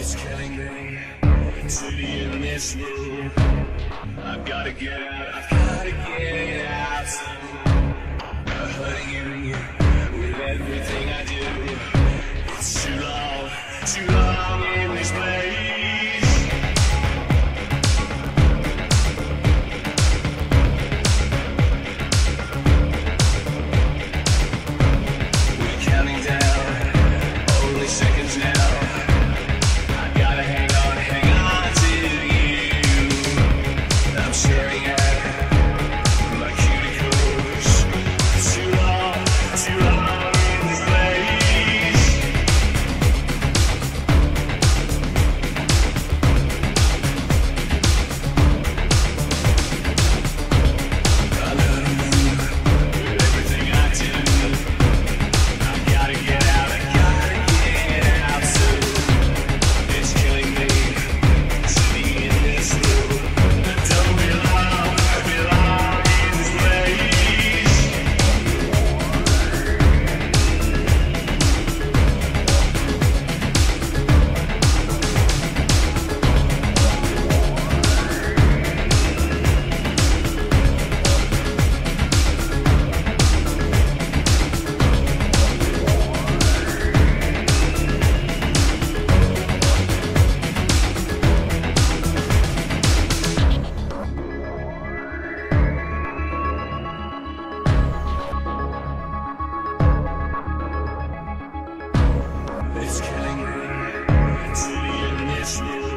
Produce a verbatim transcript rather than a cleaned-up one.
It's killing me to be in this room. I've gotta get out, I've gotta get out soon. I'm hurting you with everything I do. It's too long, too long in this place. We're counting down, only seconds now. Staring at my cuticles. Too long, too long in this place. I learn to move with everything I do. I gotta get out, I gotta get out soon. It's killing me to be in this room. It's killing me to be in this room.